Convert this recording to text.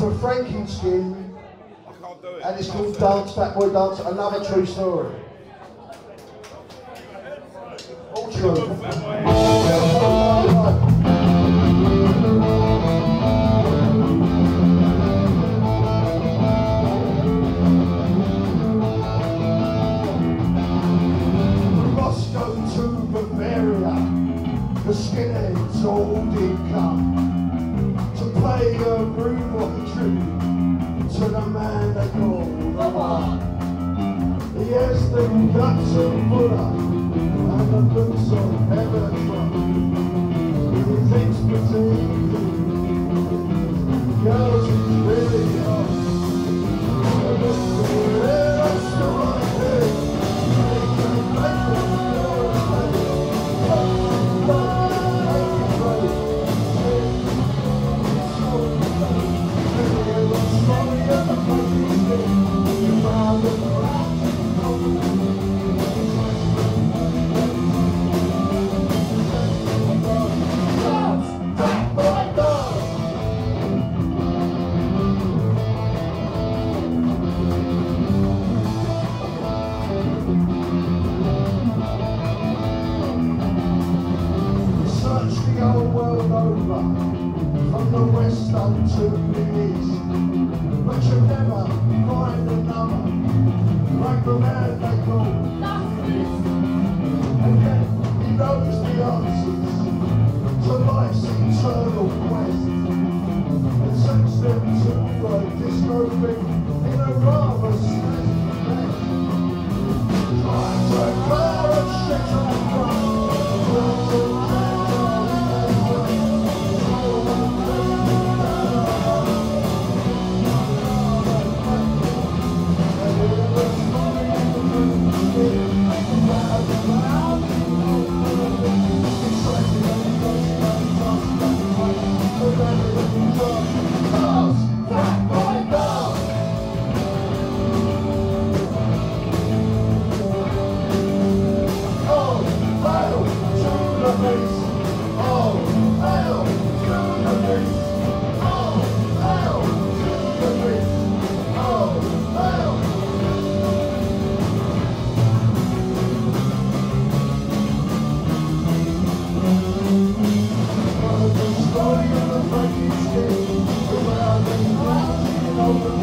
for FrankenSkin, and it's called Dance, Fat Boy Dance, another true story. All true. The skinheads all did come to play a rude tribute to the man they call the One. He has the guts of Buddha and the looks of heaven. His expertise, girls is really hot. That's the right thing. From the west unto the east, but you'll never find another like the man they call Justice. And yet he knows the answers to life's eternal quest, and sends them to a disco thing in a rather snazzy bed. Trying to car and shit and run. Over